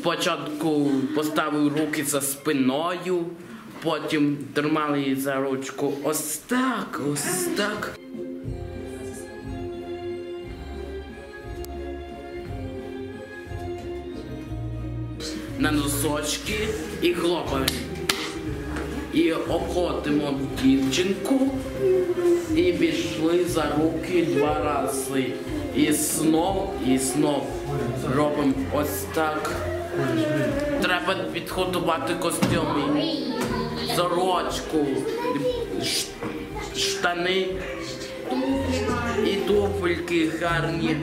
Спочатку поставив руки за спиною, потім тримали її за ручку ось так, ось так. На носочки і хлопаємо. І обходимо дівчинку і пішли за руки 2 рази. І знов робимо ось так. Треба підготувати костюми, сорочку, штани і туфельки гарні.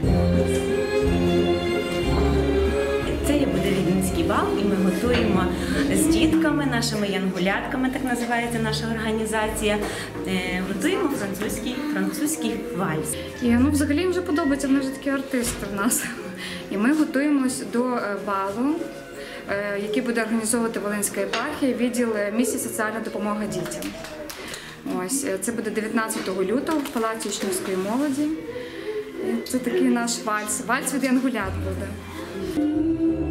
Це буде відмінський бал, і ми готуємо з дітками, нашими янгулятками, так називається наша організація, готуємо французький вальс. І взагалі їм вже подобається, вони вже такі артисти в нас. І ми готуємось до балу, який буде організовувати Волинська єпархія, відділ місії соціальна допомога дітям. Ось, це буде 19 лютого в Палаці учнівської молоді. І це такий наш вальс. Вальс від янгулят буде.